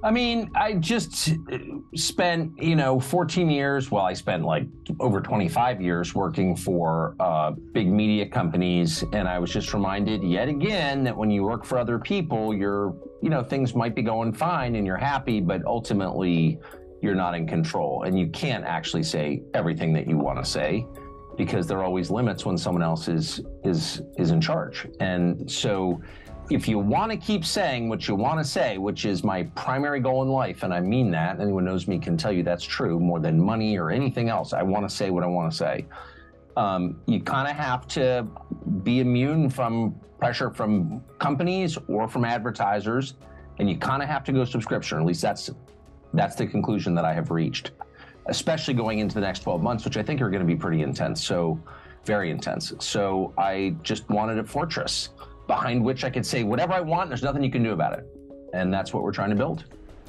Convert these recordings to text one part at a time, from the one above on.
I mean, I just spent, 14 years. Well, I spent like over 25 years working for big media companies. And I was just reminded yet again that when you work for other people, things might be going fine and you're happy, but ultimately you're not in control. And you can't actually say everything that you want to say because there are always limits when someone else is in charge. And so if you want to keep saying what you want to say, which is my primary goal in life, and I mean that, anyone who knows me can tell you that's true, more than money or anything else, I want to say what I want to say. You kind of have to be immune from pressure from companies or from advertisers, and you kind of have to go subscription. At least that's the conclusion that I have reached, especially going into the next 12 months, which I think are going to be pretty intense, so very intense. So I just wanted a fortress behind which I could say whatever I want, there's nothing you can do about it. And that's what we're trying to build.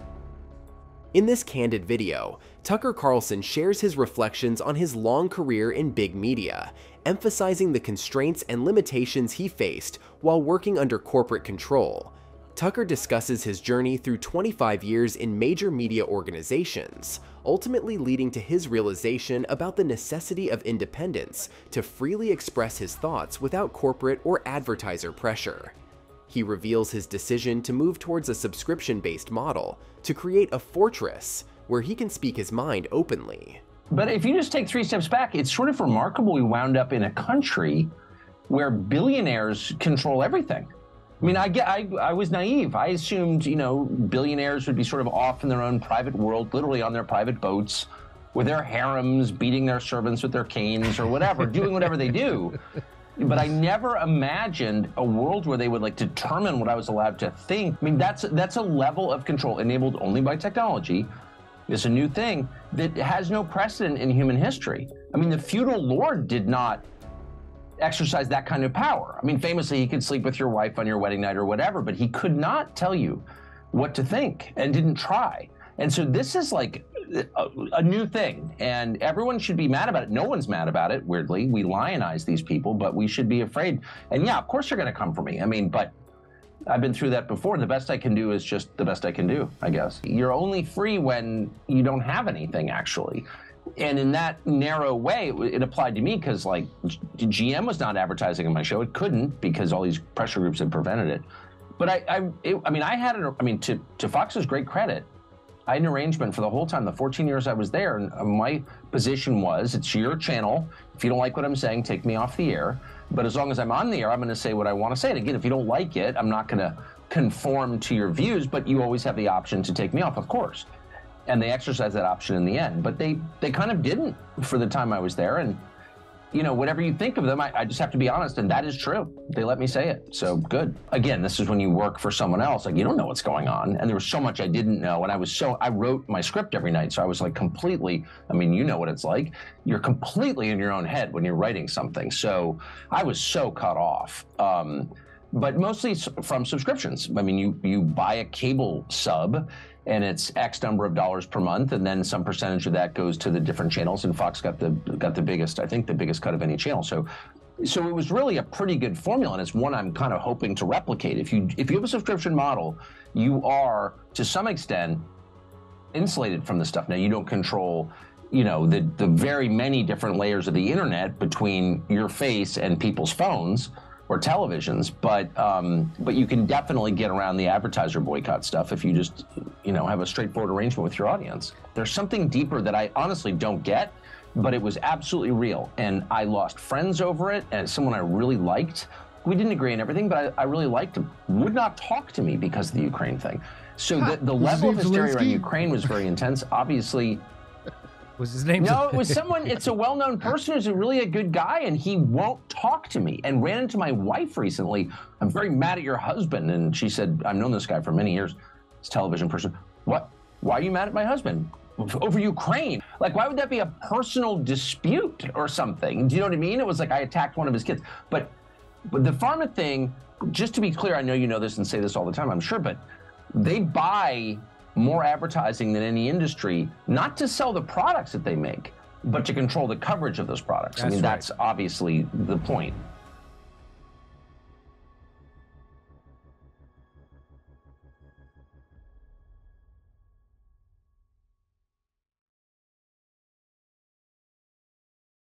In this candid video, Tucker Carlson shares his reflections on his long career in big media, emphasizing the constraints and limitations he faced while working under corporate control. Tucker discusses his journey through 25 years in major media organizations, ultimately leading to his realization about the necessity of independence to freely express his thoughts without corporate or advertiser pressure. He reveals his decision to move towards a subscription-based model to create a fortress where he can speak his mind openly. But if you just take 3 steps back, it's sort of remarkable we wound up in a country where billionaires control everything. I mean, I was naive. I assumed, billionaires would be sort of off in their own private world, literally on their private boats, with their harems, beating their servants with their canes or whatever, doing whatever they do. But I never imagined a world where they would determine what I was allowed to think. I mean, that's a level of control enabled only by technology. It's a new thing that has no precedent in human history. I mean, the feudal lord did not exercise that kind of power. I mean, famously, he could sleep with your wife on your wedding night or whatever, but he could not tell you what to think and didn't try. And so this is like a new thing, and everyone should be mad about it. No one's mad about it, weirdly. We lionize these people, but we should be afraid. And yeah, of course they're gonna come for me. I mean, but I've been through that before. The best I can do is just the best I can do, I guess. You're only free when you don't have anything, actually. And in that narrow way, it applied to me because GM was not advertising on my show. It couldn't because all these pressure groups had prevented it. But to Fox's great credit, I had an arrangement for the whole time, the 14 years I was there. And my position was, it's your channel. If you don't like what I'm saying, take me off the air. But as long as I'm on the air, I'm going to say what I want to say. And again, if you don't like it, I'm not going to conform to your views, but you always have the option to take me off, of course. And they exercised that option in the end, but they kind of didn't for the time I was there. And, whatever you think of them, I just have to be honest, and that is true. They let me say it, so good. Again, this is when you work for someone else, you don't know what's going on. And there was so much I didn't know, and I wrote my script every night, so I was completely, you know what it's like. You're completely in your own head when you're writing something. So I was so cut off. But mostly from subscriptions. I mean, you buy a cable sub, and it's X number of dollars per month, and then some percentage of that goes to the different channels. And Fox got the biggest, I think, the biggest cut of any channel. So it was really a pretty good formula, and it's one I'm kind of hoping to replicate. If you have a subscription model, you are to some extent insulated from this stuff. Now you don't control, the very many different layers of the internet between your face and people's phones or televisions, but you can definitely get around the advertiser boycott stuff if you just, have a straightforward arrangement with your audience. There's something deeper that I honestly don't get, but it was absolutely real. And I lost friends over it, and someone I really liked. We didn't agree on everything, but I really liked him. Would not talk to me because of the Ukraine thing. So the level of hysteria around Ukraine was very intense. Obviously, was his name? No, it was someone, it's a well-known person who's really a good guy, and he won't talk to me. And ran into my wife recently. I'm very mad at your husband. And she said, I've known this guy for many years. This television person. What? Why are you mad at my husband? Over Ukraine? Why would that be a personal dispute or something? Do you know what I mean? It was I attacked one of his kids. But the pharma thing, just to be clear, I know you know this and say this all the time, I'm sure, but they buy more advertising than any industry, not to sell the products that they make, but to control the coverage of those products. That's obviously the point.